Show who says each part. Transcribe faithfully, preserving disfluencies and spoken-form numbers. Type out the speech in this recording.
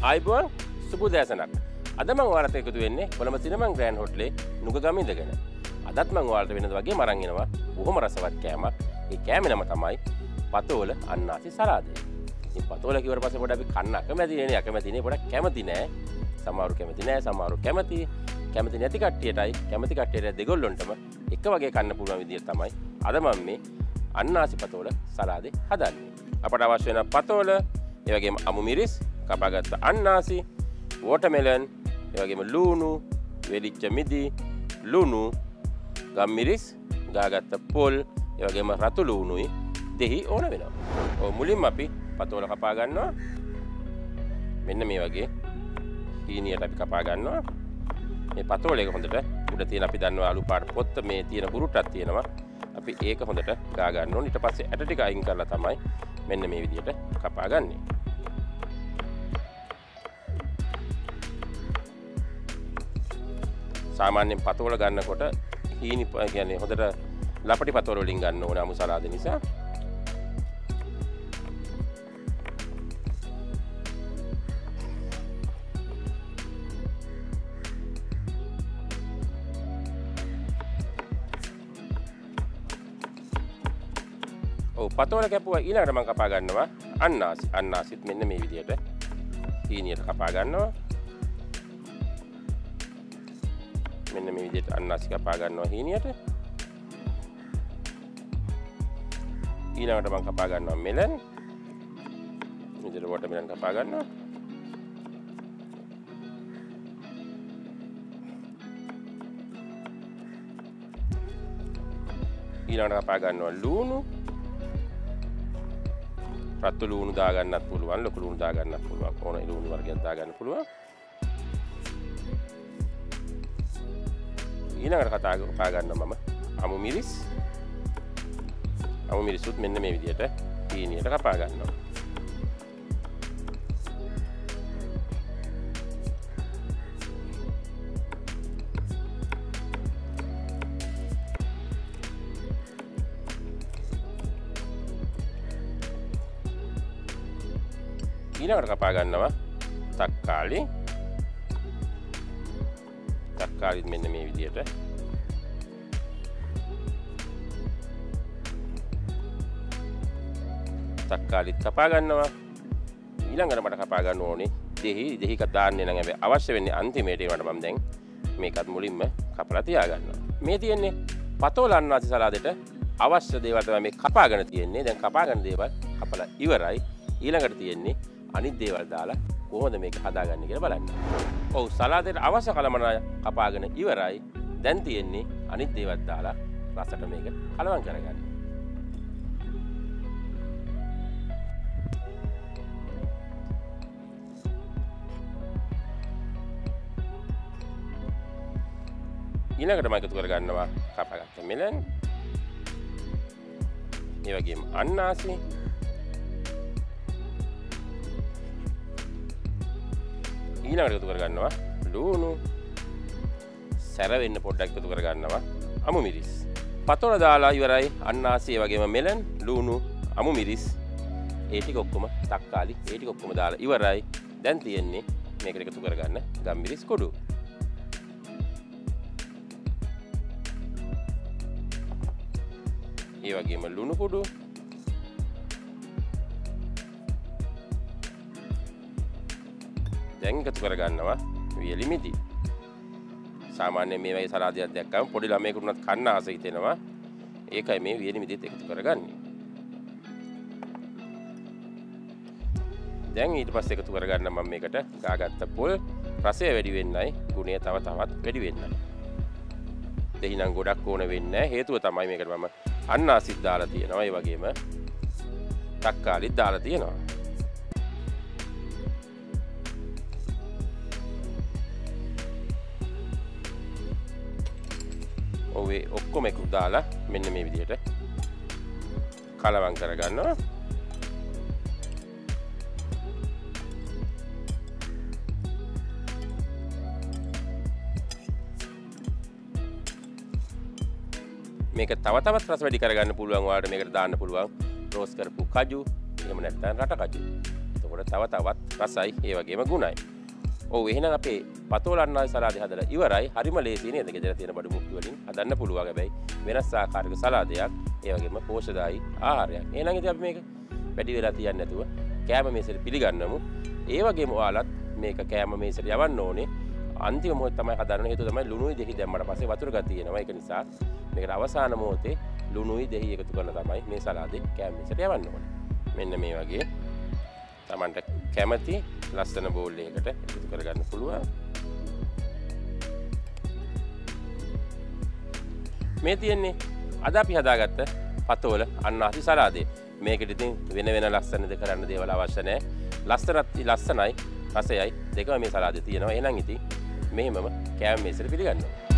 Speaker 1: ආයිබෝන් සුබ දැසනක්. අද මම ඔයාලට එකතු වෙන්නේ කොළඹ සිනමන් ග්‍රෑන්ඩ් හෝටලේ නුගගම ඉඳගෙන. අදත් මම ඔයාලට වෙනද වගේ මරන් එනවා බොහොම රසවත් කෑමක්. ඒ කෑමේ නම තමයි පතෝල අන්නාසි සලාදය. ඉතින් පතෝල කිව්වට පස්සේ පොඩ්ඩක් අපි කන්න අකමැති නේ අකමැති නේ පොඩ්ඩක් කැමති නෑ. සමහරු කැමති නෑ සමහරු කැමති. කැමති නැති කට්ටියටයි කැමති කට්ටියට දෙගොල්ලොන්ටම එක වගේ කන්න පුළුවන් විදිය තමයි අද මම මේ අන්නාසි පතෝල සලාදේ හදන්නේ. අපට අවශ්‍ය වෙන පතෝල, ඒ වගේම අමු මිරිස්, කපාගත්ත අන්නාසි, වෝටර්මෙලන්, ඒ වගේම ලුණු, වෙලිච්ච මිදි, ලුණු, ගම්මිරිස්, ගාගත්ත පොල්, ඒ වගේම රතු ලුණුයි දෙහි ඕන වෙනවා. ඔය මුලින්ම අපි පතෝල කපා ගන්නවා. මෙන්න මේ වගේ හීනියට අපි කපා ගන්නවා. මේ පතෝල එක හොඳට උඩ තියෙන අපි දන්නවා අලු පාට පොත්ත මේ තියෙන බුරුටක් තියෙනවා. අපි ඒක හොඳට ගා ගන්න ඕනේ. ඊට පස්සේ ඇට ටික අයින් කරලා තමයි මෙන්න මේ විදිහට කපා ගන්නෙ. සාමාන්‍යයෙන් පතෝල ගන්නකොට හීනි කියන්නේ හොඳට ලපටි පතෝල වලින් ගන්න ඕනේ අමු සලාද නිසා. ඔව් පතෝල කැපුවා ඊළඟට මම කපා ගන්නවා අන්නාසි. අන්නාසිත් මෙන්න මේ විදිහට හීනියට කපා ගන්නවා. මෙන්න මේ විදිහට අන්නාසි කපා ගන්නවා හීනියට. ඊළඟට මම කපා ගන්නවා මෙලන්. විදිහට වෝටර්මෙලන් කපා ගන්නවා. ඊළඟට කපා ගන්නවා ලුණු. රතු ලුණු දා ගන්නත් පුළුවන්, ලොකු ලුණු දා ගන්නත් පුළුවන්. ඕන ලුණු වර්ගයක් දා ගන්න පුළුවන්. ඊළඟට කතා කපා ගන්නවා මම අමු මිරිස්. අමු මිරිසුත් මෙන්න මේ විදිහට හීනියට කපා ගන්නවා. ඊළඟට කපා ගන්නවා තක්කාලි. තක්කාලිත් මෙන්න මේ විදිහට. තක්කාලිත් කපා ගන්නවා. ඊළඟට මට කපා ගන්න ඕනේ දෙහි. දෙහික දාන්නේ නම් හැබැයි අවශ්‍ය වෙන්නේ අන්තිමේට ඒවට මම දැන් මේකත් මුලින්ම කපලා තියා ගන්නවා. මේ තියෙන්නේ පතෝල අන්නාසි සලාදෙට අවශ්‍ය දේවල් තමයි මේ කපාගෙන තියෙන්නේ. දැන් කපාගෙන දේවල් කපලා ඉවරයි. ඊළඟට තියෙන්නේ අනිත් දේවල් දාලා කොහොමද මේක හදාගන්නේ කියලා බලන්න. ඔව් සලාදේට අවශ්‍ය කලමන කපාගෙන ඉවරයි. දැන් තියෙන්නේ අනිත් දේවල් දාලා රසට මේක කලවම් කරගන්න. ඊළඟට මම එකතු කරගන්නවා කපාගත්ත මෙලන්. ඒ වගේම අන්නාසි. ඊළඟට එකතු කරගන්නවා ලුණු. සැර වෙන්න පොඩ්ඩක් එකතු කරගන්නවා අමු මිරිස්. පතෝල දාලා ඉවරයි. අන්නාසි ඒ වගේම මෙලන්, ලුණු, අමු මිරිස්, ඒ ටික ඔක්කොම තක්කාලි ඒ ටික ඔක්කොම දාලා ඉවරයි. දැන් තියෙන්නේ මේකට එකතු කරගන්න ගම්මිරිස් කුඩු. ඒ වගේම ලුණු කුඩු. දැන් එකතු කරගන්නවා වියලි මිදි. සාමාන්‍යයෙන් මේ වගේ සලාදයක් දැක්කම පොඩි ළමයෙකුට උනත් කන්න ආස හිතෙනවා. ඒකයි මේ වියලි මිදිත් එකතු කරගන්නේ. දැන් ඊට පස්සේ එකතු කරගන්න මම මේකට ගාගත්ත පොල්. රසය වැඩි වෙන්නයි, ගුණය තව තවත් වැඩි වෙන්නයි. දෙහි නම් ගොඩක් ඕන වෙන්නේ නැහැ. හේතුව තමයි මේකට මම අන්නාසිත් දාලා තියෙනවා. ඒ වගේම තක්කාලිත් දාලා තියෙනවා. ඔවේ ඔක්කොම එකතු දාලා මෙන්න මේ විදිහට කලවම් කරගන්නවා. මේක තව තවත් රස වැඩි කරගන්න පුළුවන්. ඔයාලට මේකට දාන්න පුළුවන් රෝස් කරපු කජු, එහෙම නැත්නම් රට කජු. කනකොට තව තවත් රසයි ඒ වගේම ගුණයි. ඔව් එහෙනම් අපේ පතෝල අන්නාසි සලාදේ හදලා ඉවරයි. හරිම ලේසියි නේද? ගෙදර තියෙන බඩු මුක්කි වලින් හදන්න පුළුවන්. හැබැයි වෙනස් ආකාරයක සලාදයක් ඒ වගේම පෝෂ්‍යදායී ආහාරයක්. එහෙනම් ඉතින් අපි මේක වැඩි වෙලා තියන්නේ නැතුව කෑම මේසෙට පිළිගන්නමු. ඒ වගේම ඔයාලත් මේක කෑම මේසෙට යවන්න ඕනේ. අන්තිම මොහොත තමයි හදන්න. හේතුව තමයි ලුණුයි දෙහි දැම්මට පස්සේ වතුර ගතිය එනවා. ඒක නිසා මේකට අවසාන මොහොතේ ලුණුයි දෙහි එකතු කරලා තමයි මේ සලාදේ කෑම මේසෙට යවන්න ඕනේ. මෙන්න මේ වගේ තමන්ට කැමති ලස්සන බෝල් එකකට එකතු කරගන්න පුළුවන්. මේ තියෙන්නේ අද අපි හදාගත්ත පතෝල අන්නාසි සලාදේ. මේකට ඉතින් වෙන වෙන ලස්සන දෙ කරන්න දේවල් අවශ්‍ය නැහැ. ලස්සනත් ලස්සනයි රසයයි දෙකම මේ සලාදේ තියෙනවා. එහෙනම් ඉතින් මෙහෙමම කෑම මේසෙට පිළිගන්නවා.